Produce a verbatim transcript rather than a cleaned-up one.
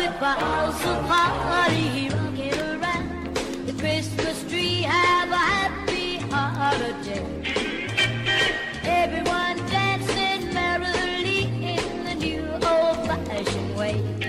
house of party rocking around the Christmas tree. Have a happy holiday. Everyone dancing merrily in the new old-fashioned way.